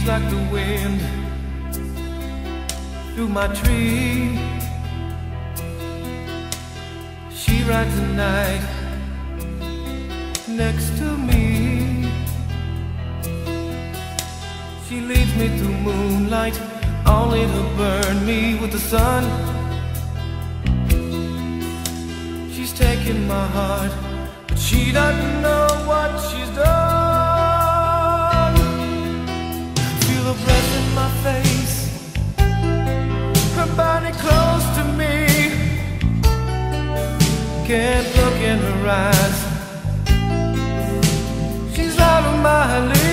She's like the wind through my tree. She rides the night next to me. She leads me through moonlight, only to burn me with the sun. She's taken my heart, but she doesn't know what she's done. Feel her breath in my face, her body close to me. Can't look in her eyes, she's out of my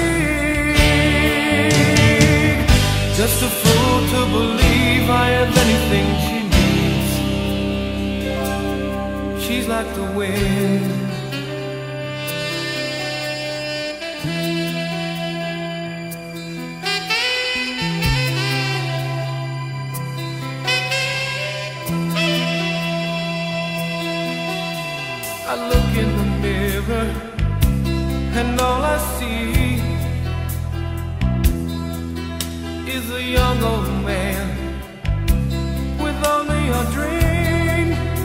league. Just a fool to believe I have anything she needs. She's like the wind. I look in the mirror and all I see is a young old man with only a dream.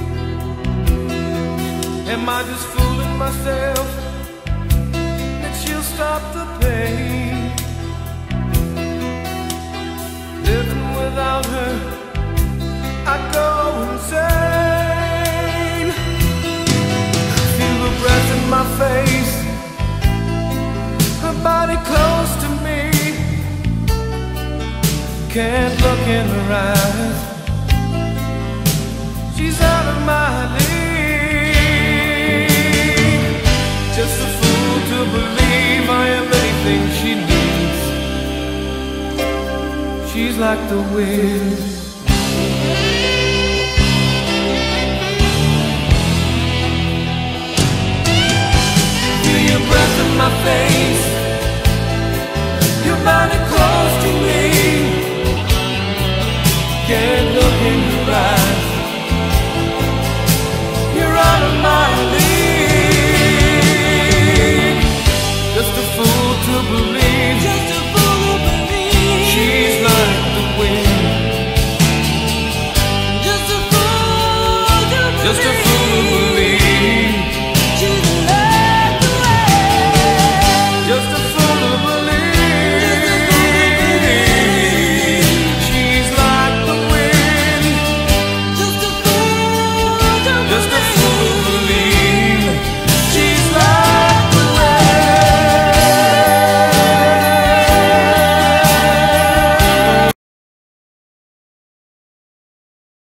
Am I just fooling myself that she'll stop the pain? Living without her, I go insane. Feel the breath in my face, her body close to me. Can't look in her eyes, she's out of my league. Just a fool to believe I have anything she needs. She's like the wind.